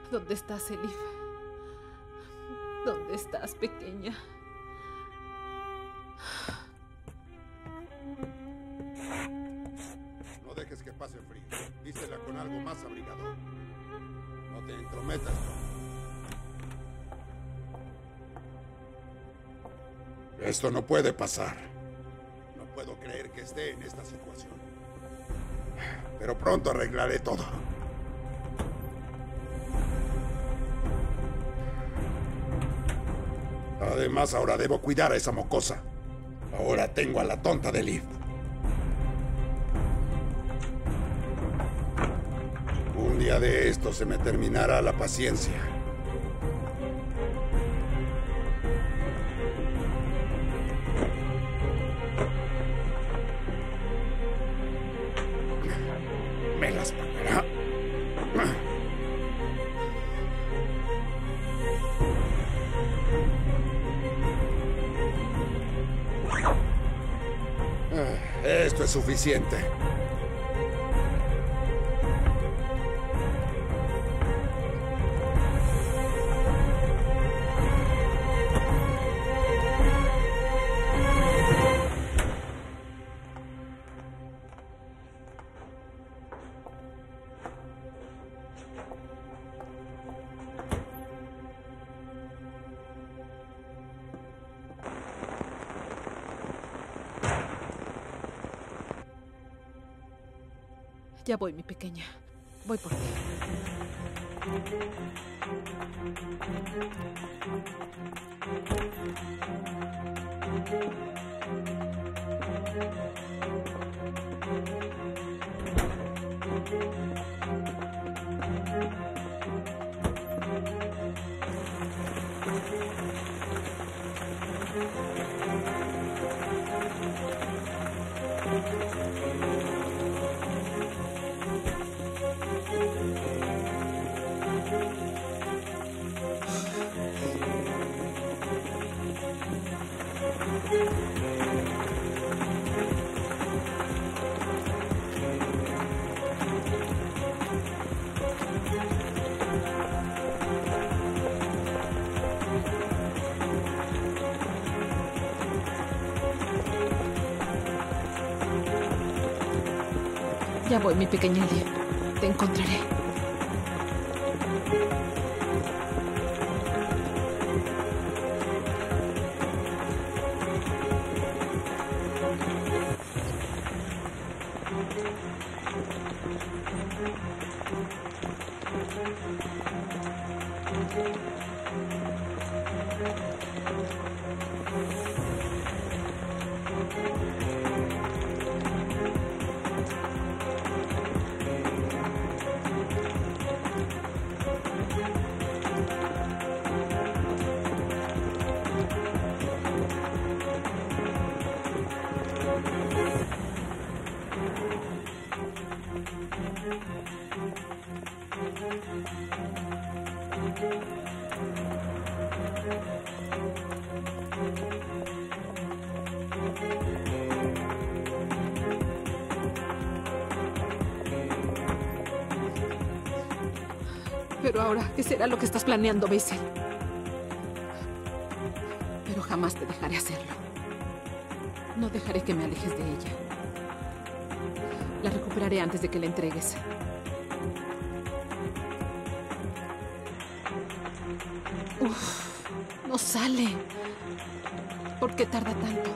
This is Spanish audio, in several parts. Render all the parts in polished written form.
¿Dónde estás, Elif? ¿Dónde estás, pequeña? No dejes que pase frío. Vístela con algo más abrigador. No te entrometas. Esto no puede pasar. No puedo creer que esté en esta situación. Pero pronto arreglaré todo. Además, ahora debo cuidar a esa mocosa. Ahora tengo a la tonta de Liv. Un día de esto se me terminará la paciencia. Me las pagará. Esto es suficiente. Ya voy, mi pequeña. Voy por ti. Ya voy, mi pequeña Elif. Te encontraré. Pero ahora, ¿qué será lo que estás planeando, Basil? Pero jamás te dejaré hacerlo. No dejaré que me alejes de ella. La recuperaré antes de que la entregues. Uf, no sale. ¿Por qué tarda tanto?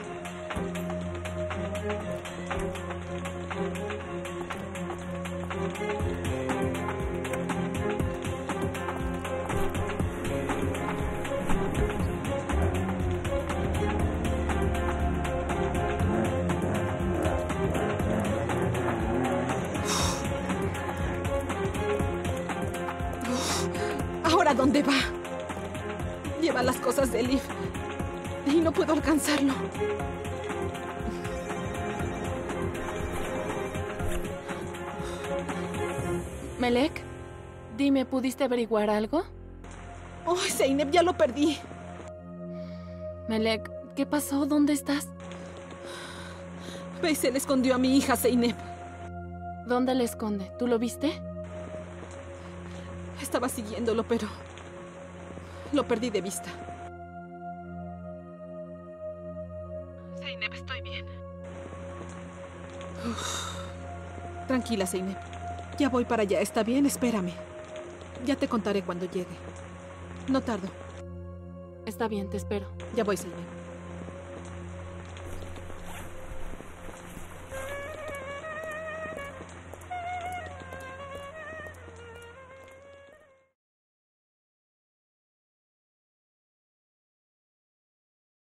¿Ahora dónde va? Lleva las cosas de Elif y no puedo alcanzarlo. Melek, dime, ¿pudiste averiguar algo? ¡Oh, Zeynep, ya lo perdí! Melek, ¿qué pasó? ¿Dónde estás? Basil escondió a mi hija, Zeynep. ¿Dónde la esconde? ¿Tú lo viste? Estaba siguiéndolo, pero lo perdí de vista. Zeynep, estoy bien. Tranquila, Zeynep. Ya voy para allá, ¿está bien? Espérame. Ya te contaré cuando llegue. No tardo. Está bien, te espero. Ya voy, Zeynep.